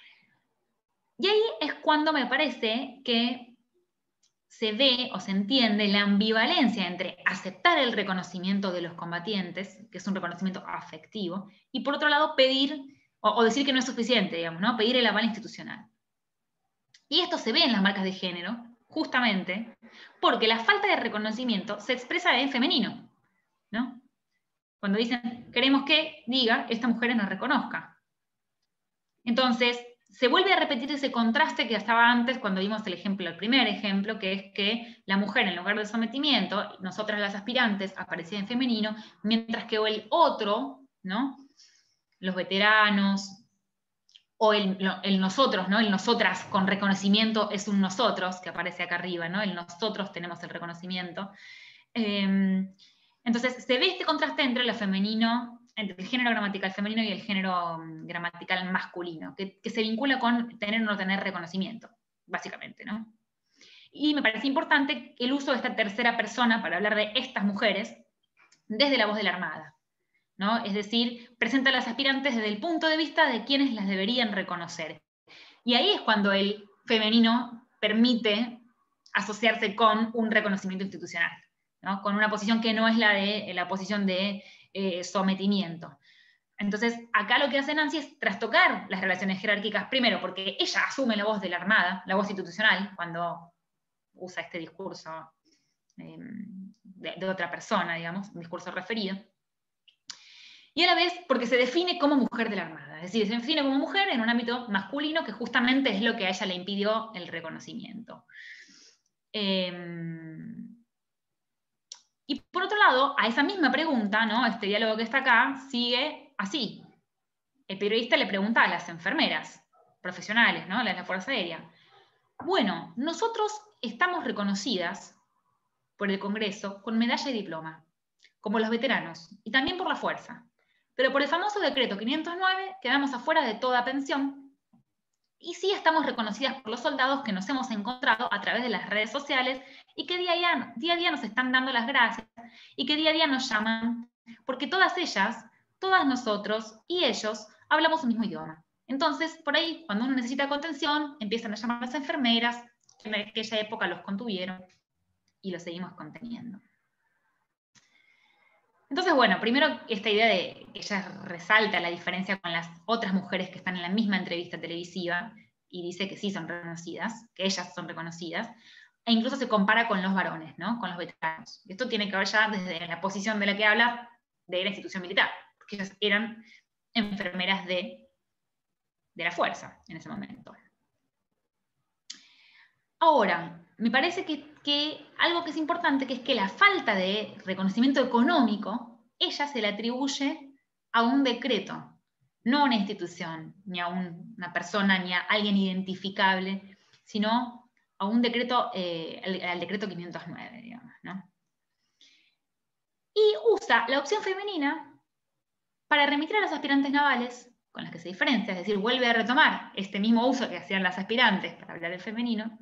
Y ahí es cuando me parece que se ve o se entiende la ambivalencia entre aceptar el reconocimiento de los combatientes, que es un reconocimiento afectivo, y por otro lado pedir, o, o decir que no es suficiente, digamos, ¿no? Pedir el aval institucional. Y esto se ve en las marcas de género, justamente porque la falta de reconocimiento se expresa en femenino, ¿no? Cuando dicen, queremos que diga, esta mujer nos reconozca. Entonces, se vuelve a repetir ese contraste que estaba antes cuando vimos el ejemplo, el primer ejemplo, que es que la mujer, en lugar del sometimiento, nosotras las aspirantes, aparecía en femenino, mientras que el otro, ¿no? Los veteranos, o el, el nosotros, ¿no? El nosotras con reconocimiento es un nosotros, que aparece acá arriba, ¿no? El nosotros tenemos el reconocimiento. Eh, entonces, se ve este contraste entre lo femenino, entre el género gramatical femenino y el género gramatical masculino, que, que se vincula con tener o no tener reconocimiento, básicamente, ¿no? Y me parece importante el uso de esta tercera persona para hablar de estas mujeres desde la voz de la Armada, ¿no? Es decir, presenta a las aspirantes desde el punto de vista de quienes las deberían reconocer. Y ahí es cuando el femenino permite asociarse con un reconocimiento institucional, ¿no? Con una posición que no es la de la posición de eh, sometimiento. Entonces, acá lo que hace Nancy es trastocar las relaciones jerárquicas, primero porque ella asume la voz de la Armada, la voz institucional, cuando usa este discurso eh, de, de otra persona, digamos, un discurso referido. Y a la vez porque se define como mujer de la Armada, es decir, se define como mujer en un ámbito masculino que justamente es lo que a ella le impidió el reconocimiento. Eh, Y por otro lado, a esa misma pregunta, ¿no? Este diálogo que está acá, sigue así. El periodista le pregunta a las enfermeras profesionales, ¿no? Las de la Fuerza Aérea. Bueno, nosotros estamos reconocidas por el Congreso con medalla y diploma, como los veteranos, y también por la Fuerza. Pero por el famoso decreto quinientos nueve quedamos afuera de toda pensión, y sí estamos reconocidas por los soldados que nos hemos encontrado a través de las redes sociales y que día a día, día a día nos están dando las gracias y que día a día nos llaman, porque todas ellas, todas nosotros y ellos hablamos un mismo idioma. Entonces, por ahí, cuando uno necesita contención, empiezan a llamar a las enfermeras, que en aquella época los contuvieron y los seguimos conteniendo. Entonces, bueno, primero esta idea de que ella resalta la diferencia con las otras mujeres que están en la misma entrevista televisiva y dice que sí son reconocidas, que ellas son reconocidas, e incluso se compara con los varones, ¿no? Con los veteranos. Y esto tiene que ver ya desde la posición de la que habla de la institución militar, porque ellas eran enfermeras de, de la fuerza en ese momento. Ahora, me parece que, que algo que es importante, que es que la falta de reconocimiento económico, ella se le atribuye a un decreto, no a una institución, ni a un, una persona, ni a alguien identificable, sino a un decreto, eh, al, al decreto quinientos nueve, digamos, ¿no? Y usa la opción femenina para remitir a los aspirantes navales, con las que se diferencia, es decir, vuelve a retomar este mismo uso que hacían las aspirantes para hablar del femenino.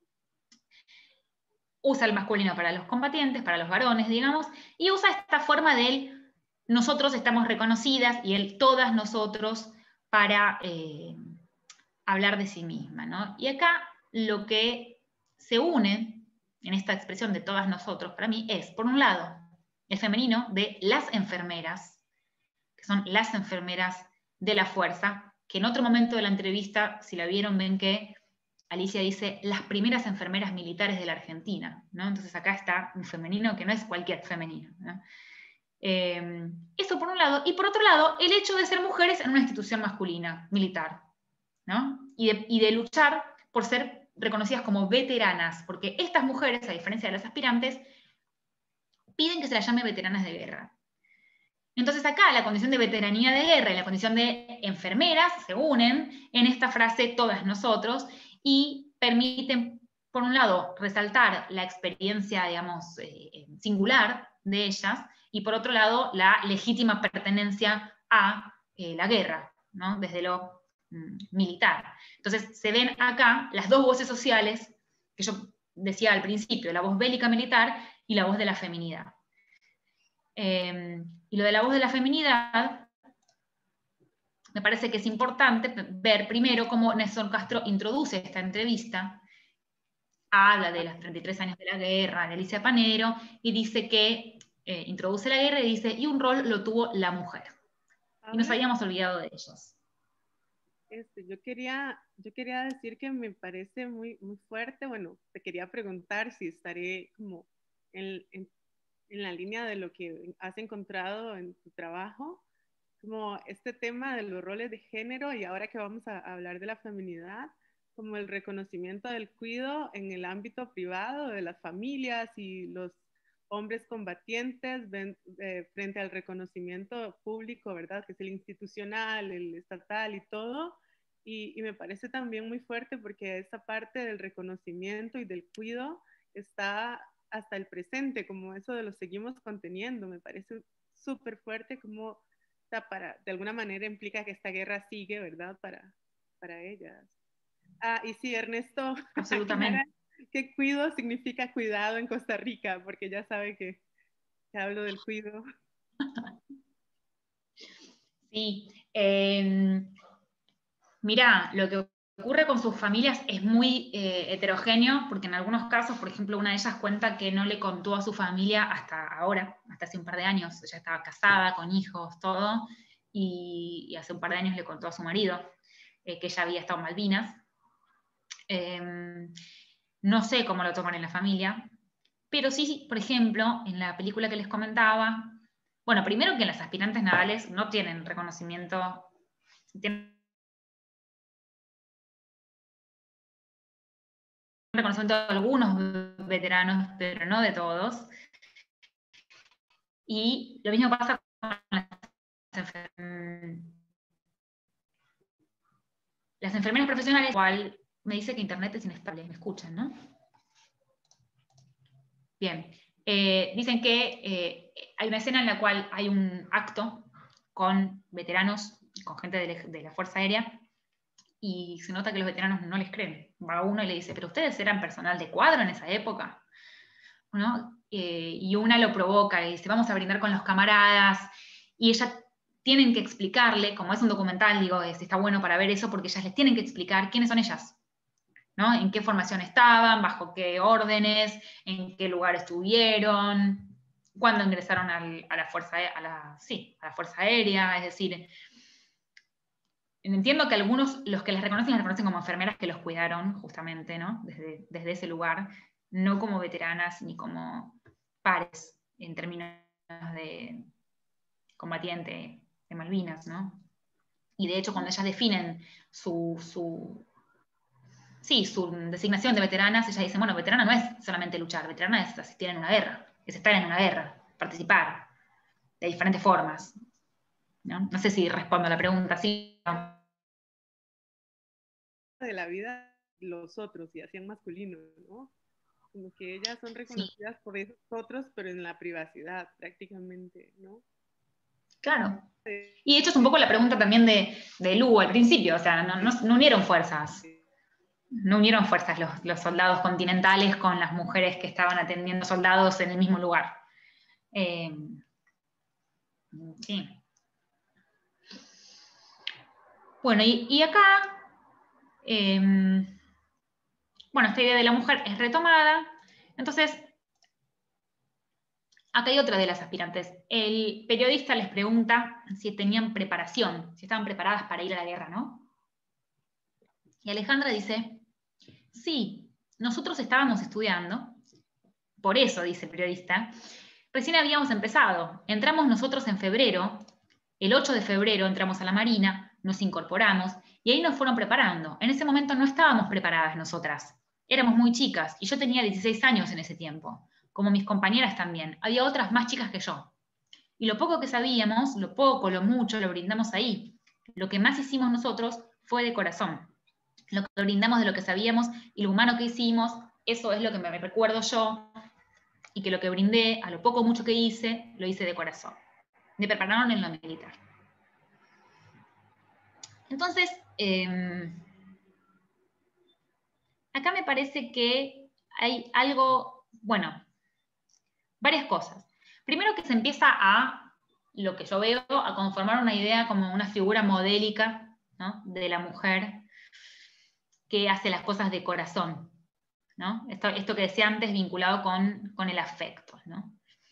Usa el masculino para los combatientes, para los varones, digamos, y usa esta forma del nosotros estamos reconocidas y el todas nosotros para eh, hablar de sí misma, ¿no? Y acá lo que se une en esta expresión de todas nosotros, para mí, es, por un lado, el femenino de las enfermeras, que son las enfermeras de la fuerza, que en otro momento de la entrevista, si la vieron, ven que Alicia dice las primeras enfermeras militares de la Argentina, ¿no? Entonces acá está un femenino que no es cualquier femenino, ¿no? Eh, eso por un lado. Y por otro lado, el hecho de ser mujeres en una institución masculina, militar, ¿no? Y de, y de luchar por ser reconocidas como veteranas, porque estas mujeres, a diferencia de las aspirantes, piden que se las llame veteranas de guerra. Entonces acá la condición de veteranía de guerra y la condición de enfermeras se unen en esta frase todas nosotros, y permiten, por un lado, resaltar la experiencia, digamos, eh, singular de ellas, y por otro lado, la legítima pertenencia a eh, la guerra, ¿no? Desde lo mm, militar. Entonces, se ven acá las dos voces sociales que yo decía al principio, la voz bélica militar y la voz de la feminidad. Eh, y lo de la voz de la feminidad, me parece que es importante ver primero cómo Néstor Castro introduce esta entrevista. Habla de los treinta y tres años de la guerra, de Alicia Panero, y dice que eh, introduce la guerra y dice, y un rol lo tuvo la mujer. Y nos habíamos olvidado de ellos. Este, yo, quería, yo quería decir que me parece muy, muy fuerte. Bueno, te quería preguntar si estaré como en, en, en la línea de lo que has encontrado en tu trabajo, como este tema de los roles de género, y ahora que vamos a hablar de la feminidad, como el reconocimiento del cuidado en el ámbito privado de las familias y los hombres combatientes ven, eh, frente al reconocimiento público, ¿verdad? Que es el institucional, el estatal y todo. Y, y me parece también muy fuerte porque esa parte del reconocimiento y del cuidado está hasta el presente, como eso de lo seguimos conteniendo. Me parece súper fuerte como, o sea, para, de alguna manera implica que esta guerra sigue, ¿verdad? Para, para ellas. Ah, y sí, Ernesto, absolutamente. ¿Qué cuido significa cuidado en Costa Rica? Porque ya sabe que, que hablo del cuido. Sí. Eh, mirá, lo que ocurre con sus familias es muy eh, heterogéneo, porque en algunos casos, por ejemplo, una de ellas cuenta que no le contó a su familia hasta ahora, hasta hace un par de años. Ella estaba casada, con hijos, todo, y, y hace un par de años le contó a su marido eh, que ella había estado en Malvinas. Eh, no sé cómo lo toman en la familia, pero sí, por ejemplo, en la película que les comentaba, bueno, primero que las aspirantes navales no tienen reconocimiento, tienen reconocimiento de algunos veteranos, pero no de todos. Y lo mismo pasa con las enfermeras. Las enfermeras profesionales, igual me dice que internet es inestable, me escuchan, ¿no? Bien, eh, dicen que eh, hay una escena en la cual hay un acto con veteranos, con gente de, de la Fuerza Aérea, y se nota que los veteranos no les creen. Va uno y le dice, pero ustedes eran personal de cuadro en esa época, ¿no? Eh, y una lo provoca y dice, vamos a brindar con los camaradas, y ellas tienen que explicarle, como es un documental, digo, es, está bueno para ver eso, porque ellas les tienen que explicar quiénes son ellas, ¿no? En qué formación estaban, bajo qué órdenes, en qué lugar estuvieron, cuándo ingresaron al, a, la fuerza, a, la, sí, a la Fuerza Aérea, es decir, entiendo que algunos, los que las reconocen, las reconocen como enfermeras que los cuidaron, justamente, ¿no? Desde, desde ese lugar, no como veteranas ni como pares, en términos de combatiente de Malvinas, ¿no? Y de hecho, cuando ellas definen su, su, sí, su designación de veteranas, ellas dicen, bueno, veterana no es solamente luchar, veterana es asistir en una guerra, es estar en una guerra, participar, de diferentes formas, ¿no? No sé si respondo a la pregunta, sí. De la vida los otros y hacían masculino, ¿no? Como que ellas son reconocidas sí. por esos otros, pero en la privacidad prácticamente, ¿no? Claro. Y de hecho es un poco la pregunta también de, de Lu al principio, o sea, no, no, no unieron fuerzas. No unieron fuerzas los, los soldados continentales con las mujeres que estaban atendiendo soldados en el mismo lugar. Eh, sí. Bueno, y, y acá, eh, bueno, esta idea de la mujer es retomada. Entonces, acá hay otra de las aspirantes. El periodista les pregunta si tenían preparación, si estaban preparadas para ir a la guerra, ¿no? Y Alejandra dice, sí, nosotros estábamos estudiando, por eso, dice el periodista, recién habíamos empezado, entramos nosotros en febrero, el ocho de febrero entramos a la Marina, nos incorporamos y ahí nos fueron preparando. En ese momento no estábamos preparadas nosotras, éramos muy chicas y yo tenía dieciséis años en ese tiempo, como mis compañeras también, había otras más chicas que yo. Y lo poco que sabíamos, lo poco, lo mucho, lo brindamos ahí. Lo que más hicimos nosotros fue de corazón. Lo que brindamos de lo que sabíamos y lo humano que hicimos, eso es lo que me recuerdo yo, y que lo que brindé, a lo poco o mucho que hice, lo hice de corazón. Me prepararon en lo militar. Entonces, eh, acá me parece que hay algo, bueno, varias cosas. Primero que se empieza a, lo que yo veo, a conformar una idea como una figura modélica, ¿no?, de la mujer que hace las cosas de corazón, ¿no? Esto, esto que decía antes vinculado con, con el afecto, ¿no?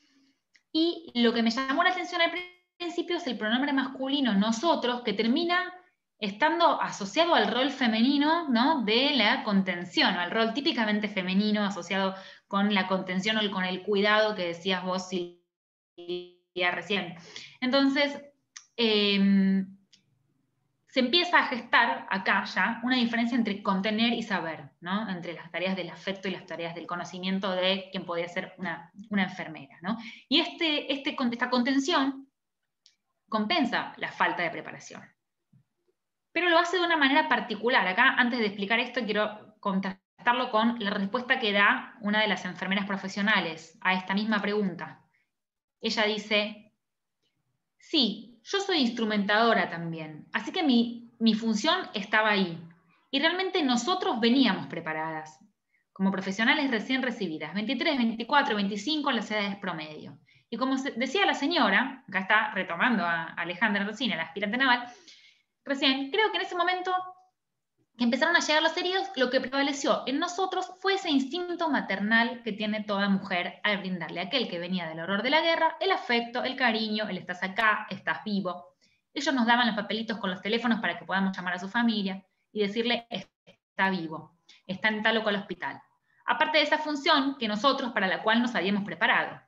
Y lo que me llamó la atención al principio es el pronombre masculino nosotros, que termina estando asociado al rol femenino, ¿no?, de la contención, al rol típicamente femenino asociado con la contención o con el cuidado que decías vos, Silvia, recién. Entonces, eh, se empieza a gestar acá ya una diferencia entre contener y saber, ¿no?, entre las tareas del afecto y las tareas del conocimiento de quien podría ser una, una enfermera, ¿no? Y este, este, esta contención compensa la falta de preparación. Pero lo hace de una manera particular. Acá, antes de explicar esto, quiero contrastarlo con la respuesta que da una de las enfermeras profesionales a esta misma pregunta. Ella dice, sí, yo soy instrumentadora también, así que mi, mi función estaba ahí. Y realmente nosotros veníamos preparadas, como profesionales recién recibidas, veintitrés, veinticuatro, veinticinco en las edades promedio. Y como decía la señora, acá está retomando a Alejandra Rossini, la aspirante naval, recién, creo que en ese momento que empezaron a llegar los heridos, lo que prevaleció en nosotros fue ese instinto maternal que tiene toda mujer al brindarle a aquel que venía del horror de la guerra el afecto, el cariño, el estás acá, estás vivo. Ellos nos daban los papelitos con los teléfonos para que podamos llamar a su familia y decirle, está vivo, está en tal o cual hospital. Aparte de esa función que nosotros, para la cual nos habíamos preparado.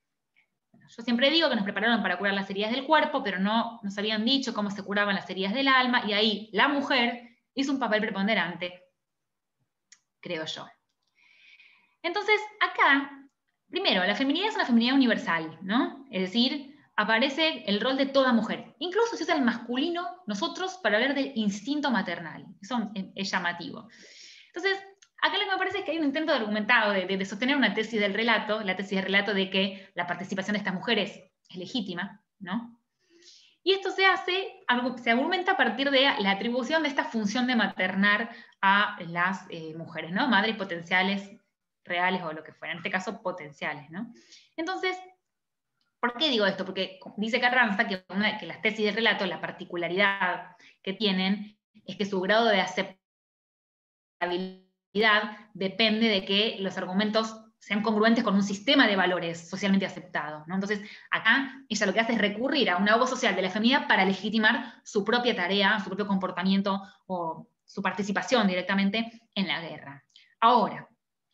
Yo siempre digo que nos prepararon para curar las heridas del cuerpo, pero no nos habían dicho cómo se curaban las heridas del alma, y ahí la mujer hizo un papel preponderante, creo yo. Entonces, acá primero, la feminidad es una feminidad universal, ¿no? Es decir, aparece el rol de toda mujer. Incluso se usa el masculino, nosotros, para hablar del instinto maternal. Eso es, es llamativo. Entonces, acá lo que me parece es que hay un intento de argumentado, de, de, de sostener una tesis del relato, la tesis del relato de que la participación de estas mujeres es legítima, ¿no? Y esto se hace, se argumenta a partir de la atribución de esta función de maternar a las eh, mujeres, ¿no? Madres potenciales, reales o lo que fuera, en este caso potenciales, ¿no? Entonces, ¿por qué digo esto? Porque dice Carranza que, una, que las tesis del relato, la particularidad que tienen, es que su grado de aceptabilidad depende de que los argumentos sean congruentes con un sistema de valores socialmente aceptado, ¿no? Entonces, acá ella lo que hace es recurrir a una voz social de la feminidad para legitimar su propia tarea, su propio comportamiento o su participación directamente en la guerra. Ahora,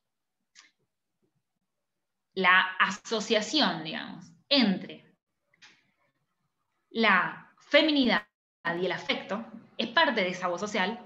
la asociación, digamos, entre la feminidad y el afecto es parte de esa voz social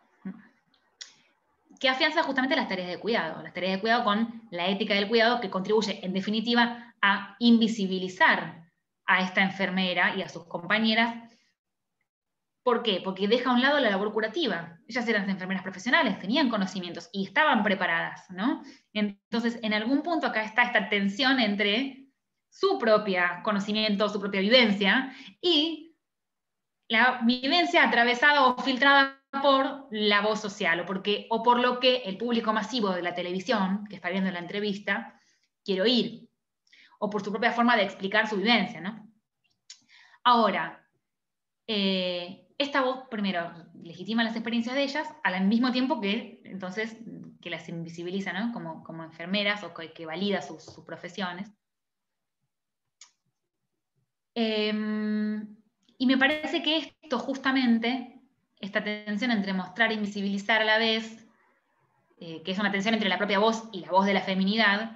que afianza justamente las tareas de cuidado, las tareas de cuidado con la ética del cuidado que contribuye, en definitiva, a invisibilizar a esta enfermera y a sus compañeras. ¿Por qué? Porque deja a un lado la labor curativa. Ellas eran enfermeras profesionales, tenían conocimientos y estaban preparadas, ¿no? Entonces, en algún punto acá está esta tensión entre su propia conocimiento, su propia vivencia, y la vivencia atravesada o filtrada por la voz social, o, porque, o por lo que el público masivo de la televisión, que está viendo la entrevista, quiere oír, o por su propia forma de explicar su vivencia, ¿no? Ahora, eh, esta voz, primero, legitima las experiencias de ellas, al mismo tiempo que, entonces, que las invisibiliza, ¿no? Como, como enfermeras, o que, que valida sus, sus profesiones. Eh, y me parece que esto justamente, esta tensión entre mostrar e invisibilizar a la vez, eh, que es una tensión entre la propia voz y la voz de la feminidad,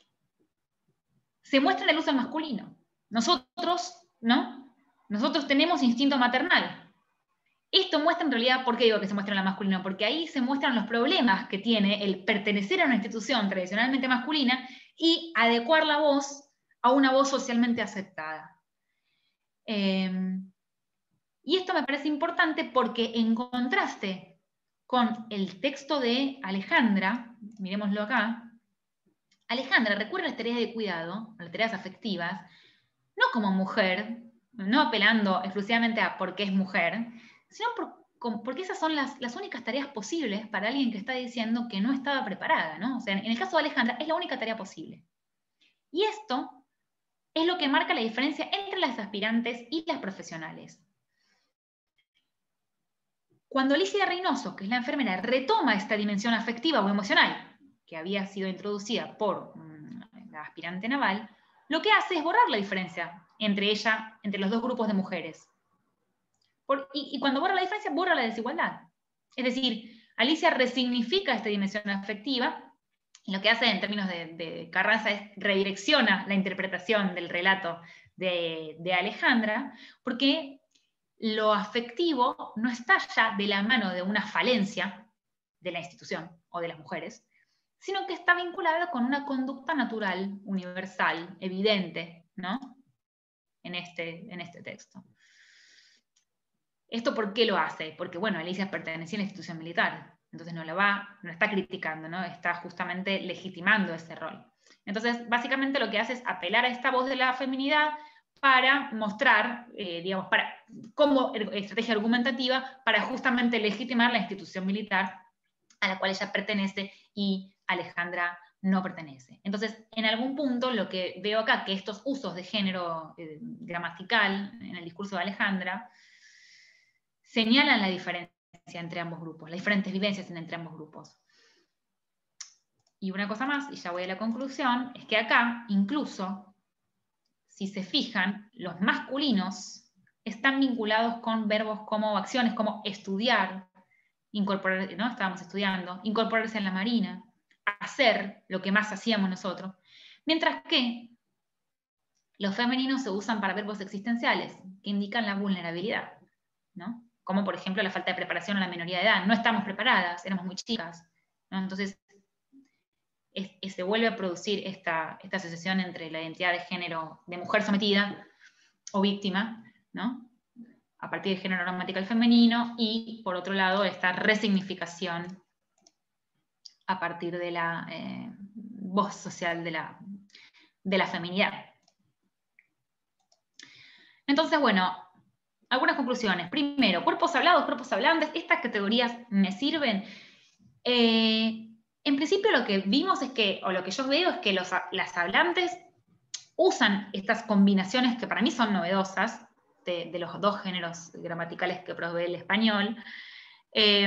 se muestra en el uso del masculino. Nosotros, ¿no? Nosotros tenemos instinto maternal. Esto muestra en realidad, ¿por qué digo que se muestra en la masculina? Porque ahí se muestran los problemas que tiene el pertenecer a una institución tradicionalmente masculina y adecuar la voz a una voz socialmente aceptada. Eh, y esto me parece importante porque en contraste con el texto de Alejandra, miremoslo acá, Alejandra recurre a las tareas de cuidado, a las tareas afectivas, no como mujer, no apelando exclusivamente a por qué es mujer, sino por, porque esas son las, las únicas tareas posibles para alguien que está diciendo que no estaba preparada, ¿no? O sea, en el caso de Alejandra es la única tarea posible. Y esto es lo que marca la diferencia entre las aspirantes y las profesionales. Cuando Alicia Reynoso, que es la enfermera, retoma esta dimensión afectiva o emocional que había sido introducida por um, la aspirante naval, lo que hace es borrar la diferencia entre ella, entre los dos grupos de mujeres. Por, y, y cuando borra la diferencia, borra la desigualdad. Es decir, Alicia resignifica esta dimensión afectiva, y lo que hace en términos de, de Carranza es redirecciona la interpretación del relato de, de Alejandra, porque lo afectivo no está ya de la mano de una falencia de la institución o de las mujeres, sino que está vinculado con una conducta natural, universal, evidente, ¿no? En este, en este texto. ¿Esto por qué lo hace? Porque, bueno, Alicia pertenecía a la institución militar, entonces no lo va, no está criticando, ¿no? Está justamente legitimando ese rol. Entonces, básicamente lo que hace es apelar a esta voz de la feminidad para mostrar, eh, digamos, para, como estrategia argumentativa, para justamente legitimar la institución militar a la cual ella pertenece y Alejandra no pertenece. Entonces, en algún punto, lo que veo acá, que estos usos de género eh, gramatical en el discurso de Alejandra, señalan la diferencia entre ambos grupos, las diferentes vivencias entre ambos grupos. Y una cosa más, y ya voy a la conclusión, es que acá, incluso, si se fijan, los masculinos están vinculados con verbos como acciones como estudiar, incorporar, ¿no? Estábamos estudiando, incorporarse en la marina, hacer lo que más hacíamos nosotros, mientras que los femeninos se usan para verbos existenciales, que indican la vulnerabilidad, ¿no? Como por ejemplo la falta de preparación a la minoría de edad. No estamos preparadas, éramos muy chicas, ¿no? Entonces, es, es, se vuelve a producir esta, esta asociación entre la identidad de género de mujer sometida o víctima, ¿no?, a partir del género gramatical femenino, y por otro lado esta resignificación a partir de la eh, voz social de la, de la feminidad. Entonces, bueno, algunas conclusiones. Primero, cuerpos hablados, cuerpos hablantes, estas categorías me sirven. Eh, en principio lo que vimos es que, o lo que yo veo es que los, las hablantes usan estas combinaciones que para mí son novedosas, de, de los dos géneros gramaticales que provee el español. Eh,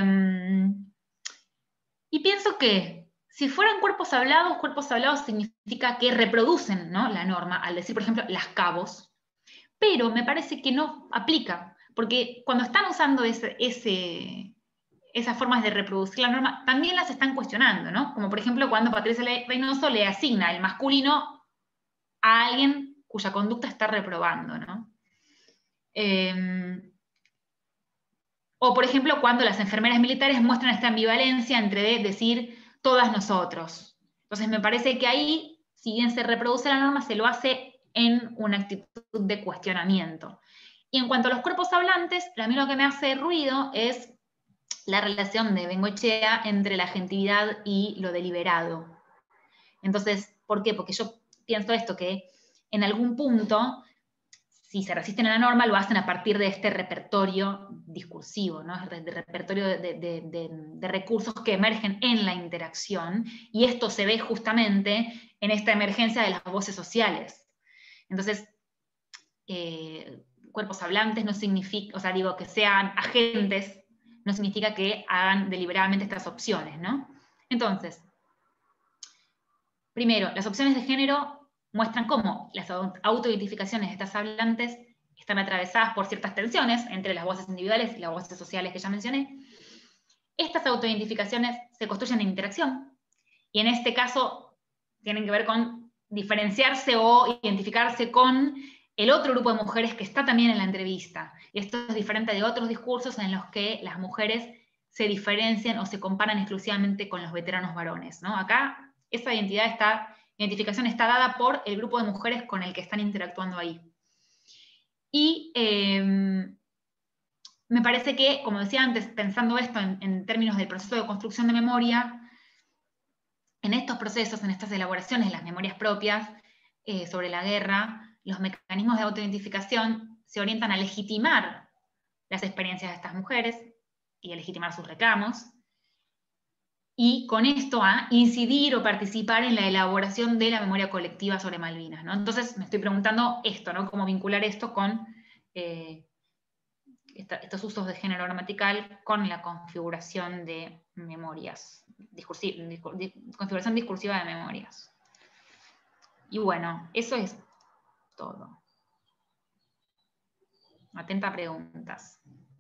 y pienso que si fueran cuerpos hablados, cuerpos hablados significa que reproducen, ¿no?, la norma, al decir, por ejemplo, las cabos, pero me parece que no aplica, porque cuando están usando ese, ese, esas formas de reproducir la norma, también las están cuestionando, ¿no? Como por ejemplo cuando Patricia Reynoso le asigna el masculino a alguien cuya conducta está reprobando, ¿no? Eh, o por ejemplo cuando las enfermeras militares muestran esta ambivalencia entre de decir todas nosotros. Entonces me parece que ahí, si bien se reproduce la norma, se lo hace en una actitud de cuestionamiento. Y en cuanto a los cuerpos hablantes, a mí lo que me hace ruido es la relación de Bengoechea entre la agentividad y lo deliberado. Entonces, ¿por qué? Porque yo pienso esto, que en algún punto, si se resisten a la norma, lo hacen a partir de este repertorio discursivo, ¿no?, de, de repertorio de, de, de, de recursos que emergen en la interacción, y esto se ve justamente en esta emergencia de las voces sociales. Entonces, eh, cuerpos hablantes no significa, o sea, digo, que sean agentes, no significa que hagan deliberadamente estas opciones, ¿no? Entonces, primero, las opciones de género muestran cómo las autoidentificaciones de estas hablantes están atravesadas por ciertas tensiones entre las voces individuales y las voces sociales que ya mencioné. Estas autoidentificaciones se construyen en interacción, y en este caso tienen que ver con diferenciarse o identificarse con el otro grupo de mujeres que está también en la entrevista. Y esto es diferente de otros discursos en los que las mujeres se diferencian o se comparan exclusivamente con los veteranos varones, ¿no? Acá esa identidad está, identificación está dada por el grupo de mujeres con el que están interactuando ahí. Y eh, me parece que, como decía antes, pensando esto en, en términos del proceso de construcción de memoria, en estos procesos, en estas elaboraciones de las memorias propias eh, sobre la guerra, los mecanismos de autoidentificación se orientan a legitimar las experiencias de estas mujeres y a legitimar sus reclamos, y con esto a incidir o participar en la elaboración de la memoria colectiva sobre Malvinas, ¿no? Entonces me estoy preguntando esto, ¿no?, cómo vincular esto con eh, esta, estos usos de género gramatical con la configuración de memorias, discursi discur configuración discursiva de memorias. Y bueno, eso es todo. Atenta a preguntas.